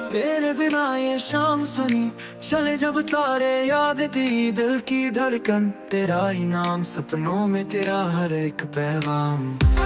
तेरे बिना ये शाम सुनी, चले जब तारे याद थी, दिल की धड़कन तेरा ही नाम, सपनों में तेरा हर एक पैगाम।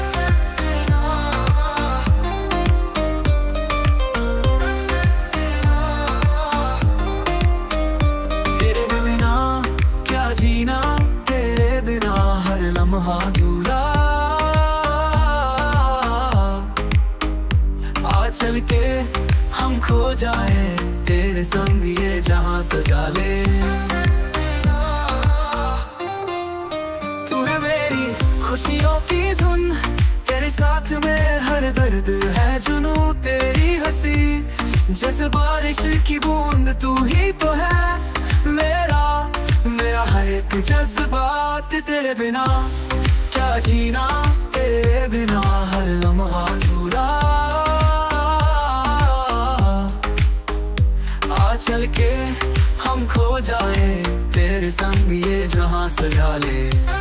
तेरे बिना क्या जीना, तेरे बिना हर लम्हा अधूरा। आ चल के हम खो जाए, तेरे संग ये जहां सजा ले। तू है मेरी खुशियों की धुन, तेरे साथ में हर दर्द है जुनू। तेरी हंसी जैसे बारिश की बूंद, तू ही तो है मेरा मेरा हर एक जज्बात। तेरे बिना क्या जीना, तेरे बिना हर लम्हा अधूरा। चल के हम खो जाए, तेरे संग ये जहां सजा ले।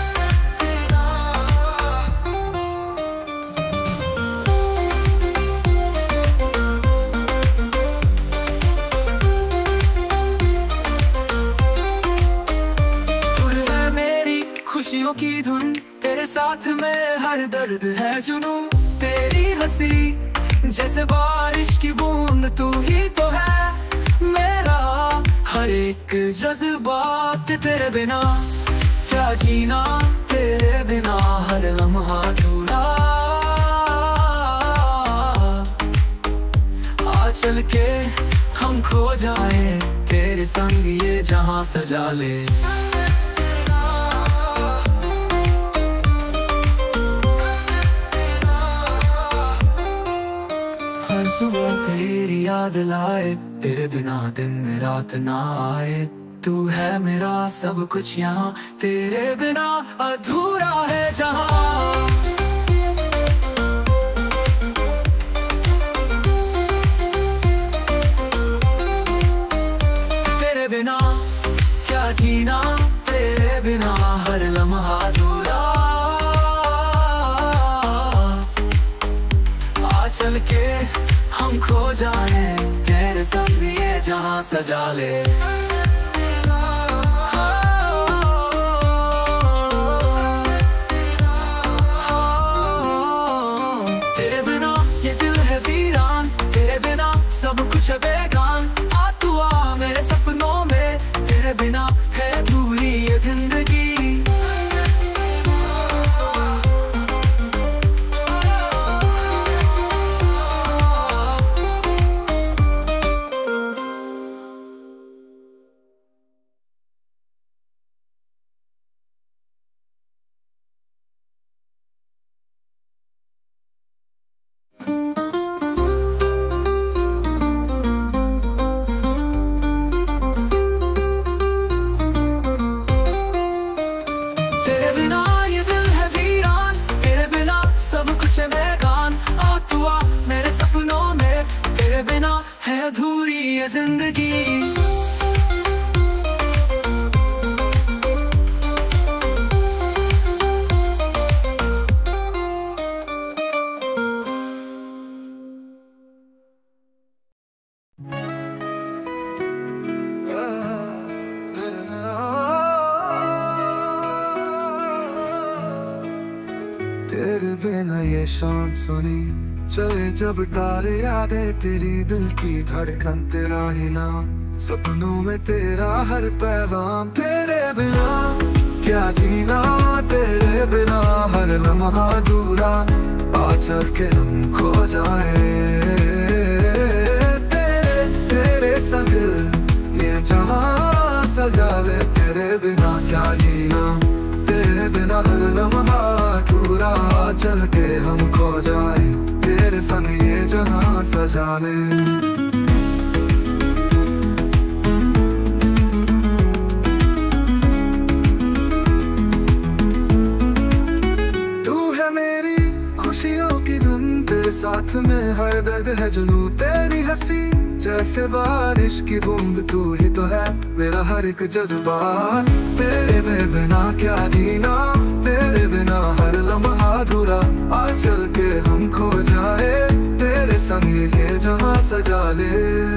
तू है मेरी खुशियों की धुन, तेरे साथ में हर दर्द है जुनू। तेरी हंसी जैसे बारिश की बूंद, तू ही तो है मेरा हर एक जज्बात। तेरे बिना क्या जीना, तेरे बिना हर लम्हा अधूरा। आ चल के हम खो जाए, तेरे संग ये जहां सजा ले। हर सुबह तेरी याद लाए, तेरे बिना दिन रात ना आए। तू है मेरा सब कुछ यहाँ, तेरे बिना अधूरा है जहाँ। तेरे बिना क्या जीना, तेरे बिना हर लम्हा अधूरा। आ चल के हम खो जाए, तेरे संग ये जहां सजा ले। तेरे बिना ये दिल है वीरान, तेरे बिना सब कुछ है बेगान। आ तू आ मेरे सपनों में, तेरे बिना है अधूरी ये जिंदगी। अधूरी ये जिंदगी। तेरे बिना ये शाम सुनी, चले जब तारे यादें तेरी, दिल की धड़कन तेरा ही नाम, सपनों में तेरा हर पैगाम। तेरे बिना क्या जीना, तेरे बिना हर लम्हा अधूरा। आ चल के हम खो जाए, तेरे संग ये जहां सजा ले। तेरे बिना क्या जीना, तेरे बिना हर लम्हा अधूरा। आ चल के हम खो जाए, तेरे संग ये जहां सजा ले। तू है मेरी खुशियों की धुन, तेरे साथ में हर दर्द है जुनू। तेरी हंसी जैसे बारिश की बूंद, तू ही तो है मेरा हर एक जज्बात। तेरे बिना क्या जीना, तेरे बिना हर लम्हा अधूरा। आ चल के हम खो जाए, तेरे संग ये जहां सजा ले।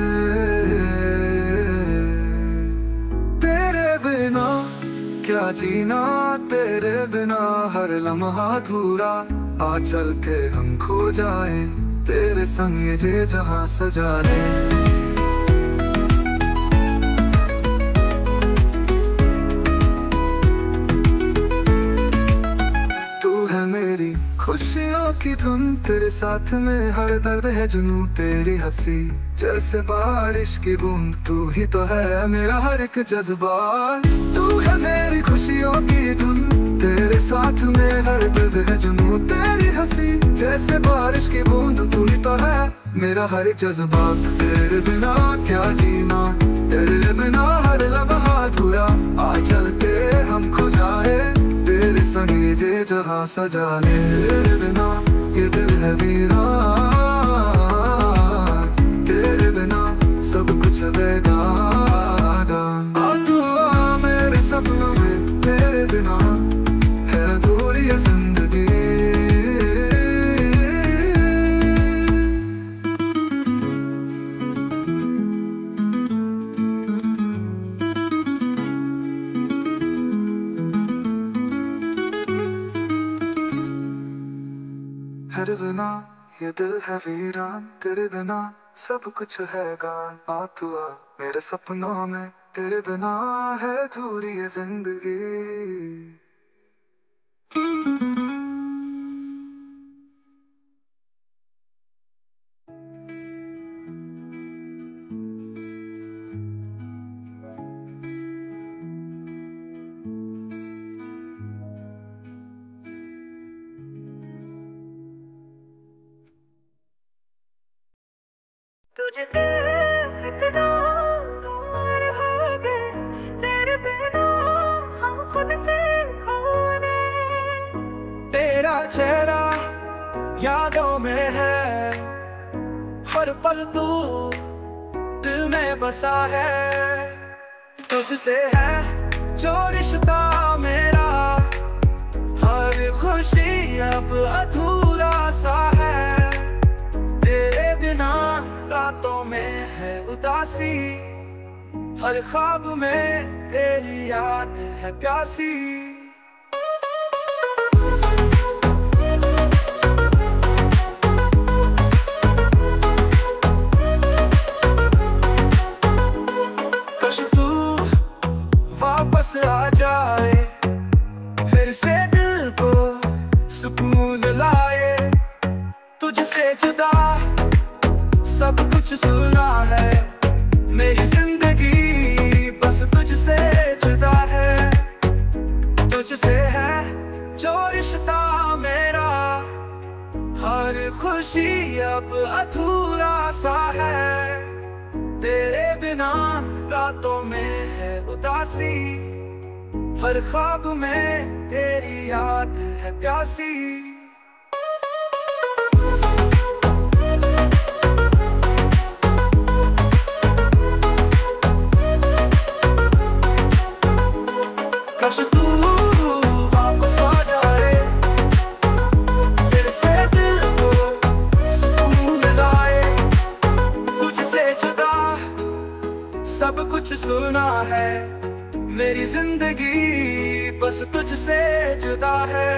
तेरे बिना क्या जीना, तेरे बिना हर लम्हा अधूरा। आ चल के हम खो जाए, तेरे संग ये जहां सजा ले। खुशियों की धुन, तेरे साथ में हर दर्द है जुनून। तेरी हंसी जैसे बारिश की बूंद, तू ही तो है मेरा हर एक जज्बा। तू है मेरी खुशियों की धुन, तेरे साथ में हर दर्द है जुनून। तेरी हंसी जैसे बारिश की बूंद, तू ही तो है मेरा हर एक जज्बा। तेरे बिना क्या जीना, तेरे बिना हर लम्हा अधूरा। आ चल के हम खो जाए, तेरे संग ये जहां सजा ले। तेरे बिना ये दिल है वीरान, तेरे बिना सब कुछ बेगान। आ तू आ मेरे सपनों में, तेरे बिना है अधूरी ये जिंदगी। तेरे बिना ये दिल है वीरान, तेरे बिना सब कुछ है गान। आ तू आ मेरे सपनों में, तेरे बिना है अधूरी ये जिंदगी। तुझे इतना दूर हो गए, तेरे बिना हम खुद से खोने। तेरा चेहरा यादों में है, हर पल तू दिल में बसा है। तुझसे है जो रिश्ता मेरा, हर खुशी अब अधूरा सा है। तेरे बिना रातों में है उदासी, हर ख्वाब में तेरी याद है प्यासी। काश तू वापस आ जाए, फिर से दिल को सुकून लाए। तुझसे जुदा सब कुछ सुना है, मेरी जिंदगी बस तुझसे जुदा है। तुझसे है जो रिश्ता मेरा, हर खुशी अब अधूरा सा है। तेरे बिना रातों में है उदासी, हर ख्वाब में तेरी याद है प्यासी। काश तू वापस आ जाए, फिर से दिल को सुकून लाए। तुझसे जुदा सब कुछ सुना है, मेरी जिंदगी बस तुझसे जुदा है।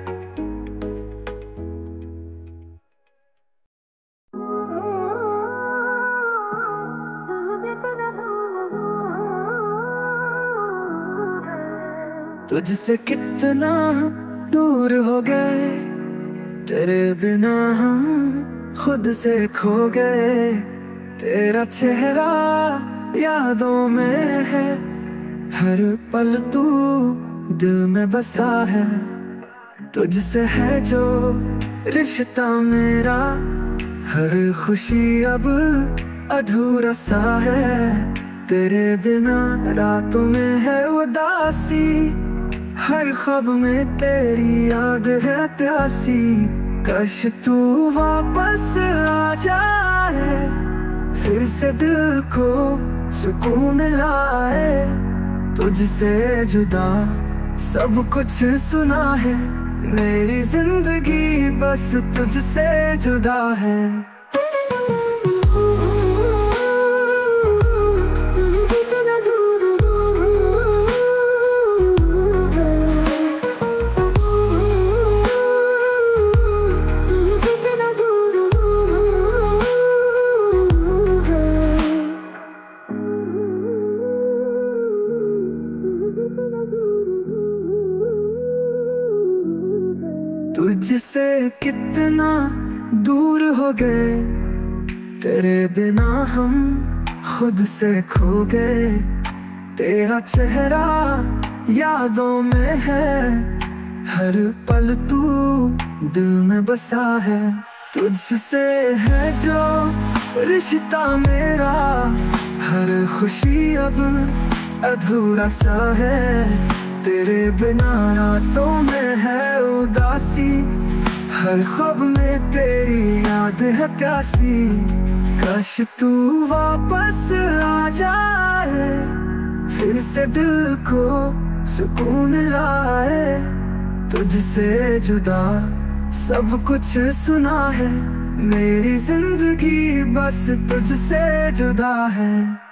तुझसे कितना दूर हो गए, तेरे बिना हम खुद से खो गए। तेरा चेहरा यादों में है, हर पल तू दिल में बसा है। तुझसे है जो रिश्ता मेरा, हर खुशी अब अधूरा सा है। तेरे बिना रातों में है उदासी, हर ख्वाब में तेरी याद है प्यासी। काश तू वापस आ जाए, फिर से दिल को सुकून लाए। तुझसे जुदा सब कुछ सुना है, मेरी जिंदगी बस तुझसे जुदा है। तुझसे कितना दूर हो गए, तेरे बिना हम खुद से खो गए। तेरा चेहरा यादों में है, हर पल तू दिल में बसा है। तुझसे है जो रिश्ता मेरा, हर खुशी अब अधूरा सा है। तेरे बिना रातों में है उदासी, हर ख्वाब में तेरी याद है प्यासी। काश तू वापस आ जाए, फिर से दिल को सुकून लाए। तुझसे जुदा सब कुछ सुना है, मेरी जिंदगी बस तुझसे जुदा है।